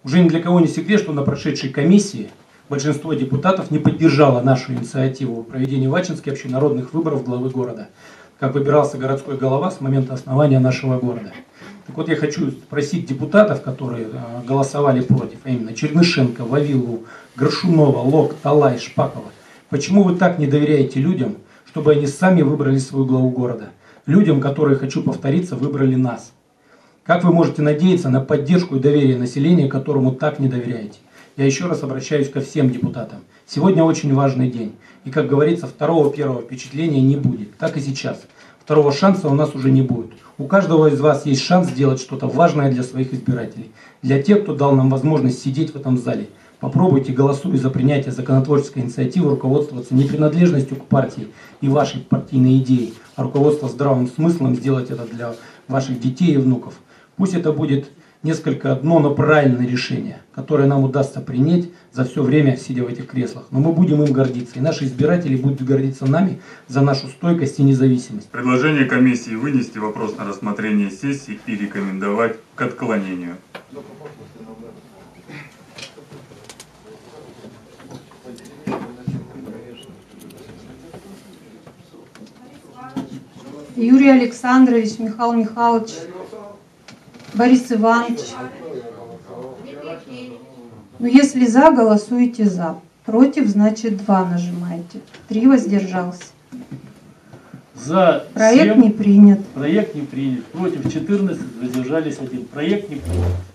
Уже ни для кого не секрет, что на прошедшей комиссии большинство депутатов не поддержало нашу инициативу проведения в Ачинске общенародных выборов главы города, как выбирался городской голова с момента основания нашего города. Так вот, я хочу спросить депутатов, которые голосовали против, а именно Чернышенко, Вавилову, Горшунова, Лок, Талай, Шпакова, почему вы так не доверяете людям, чтобы они сами выбрали свою главу города? Людям, которые, хочу повториться, выбрали нас. Как вы можете надеяться на поддержку и доверие населения, которому так не доверяете? Я еще раз обращаюсь ко всем депутатам. Сегодня очень важный день. И, как говорится, второго первого впечатления не будет. Так и сейчас. Второго шанса у нас уже не будет. У каждого из вас есть шанс сделать что-то важное для своих избирателей. Для тех, кто дал нам возможность сидеть в этом зале. Попробуйте, голосуя за принятие законотворческой инициативы, руководствоваться не принадлежностью к партии и вашей партийной идеей, а руководство здравым смыслом, сделать это для ваших детей и внуков. Пусть это будет несколько одно, но правильное решение, которое нам удастся принять за все время, сидя в этих креслах. Но мы будем им гордиться, и наши избиратели будут гордиться нами за нашу стойкость и независимость. Предложение комиссии вынести вопрос на рассмотрение сессии и рекомендовать к отклонению. Юрий Александрович, Михаил Михайлович, Борис Иванович. Ну, если за, голосуете за. Против, значит 2 нажимаете. 3 воздержался. За Проект 7, не принят. Проект не принят. Против 14, воздержались 1. Проект не принят.